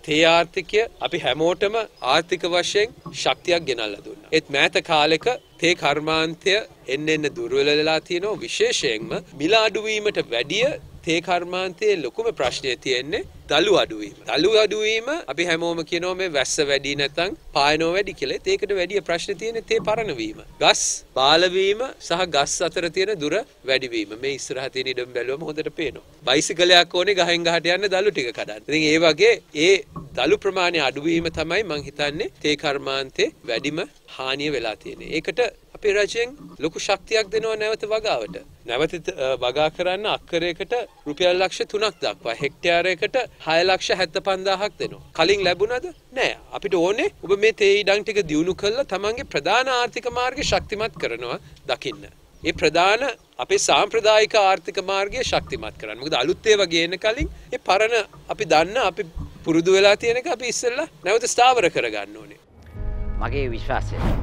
තේ ආර්ථිකය අපි හැමෝටම ආර්ථික වශයෙන් ශක්තියක් ගෙනල්ලා දුන්නා. ඒත් මෑත කාලෙක තේ කර්මාන්තය එන්න දුර්වල වෙලා තියෙනවා. විශේෂයෙන්ම මිල අඩුවීමට වැඩිය තේ කර්මාන්තයේ ලොකුම ප්‍රශ්නය තියෙන්නේ දළු අඩුවීම. දළු අඩුවීම අපි හැමෝම කියනවා මේ වැස්ස වැඩි නැත්නම් පායනෝ වැඩි කියලා. ඒකට වැඩි ප්‍රශ්න තියෙන්නේ තේ පරණ වීම. ගස් බාල වීම සහ ගස් අතර තියෙන දුර වැඩි වීම. මේ ඉස්සරහ තියෙන ඉඩම් බැලුවම හොඳට පේනවා. බයිසිකලයක් ඕනේ ගහෙන් ගහට යන්න දළු ටික කඩන්න. ඉතින් ඒ වගේ ඒ දළු ප්‍රමාණය අඩුවීම තමයි මම හිතන්නේ තේ කර්මාන්තේ වැඩිම හානිය වෙලා තියෙන්නේ. ඒකට අපේ රජයෙන් ලොකු ශක්තියක් දෙනවා නැවත වගාවට. නැවත වගා කරන්න අක්කරයකට රුපියල් ලක්ෂ 3ක් දක්වා හෙක්ටයාරයකට 6,75,000ක් දෙනවා. කලින් ලැබුණද? නෑ. අපිට ඕනේ ඔබ මේ තේ ඉඩම් ටික දියුණු කරලා තමන්ගේ ප්‍රධාන ආර්ථික මාර්ගය ශක්තිමත් කරනවා දකින්න. ඒ ප්‍රධාන අපේ සාම්ප්‍රදායික ආර්ථික මාර්ගය ශක්තිමත් කරන්න. මොකද අලුත් ඒවා ගේන්න කලින් ඒ පරණ අපි දන්න අපි පුරුදු වෙලා තියෙන එක අපි ඉස්සෙල්ලා නැවත ස්ථාවර කරගන්න ඕනේ. මගේ විශ්වාසය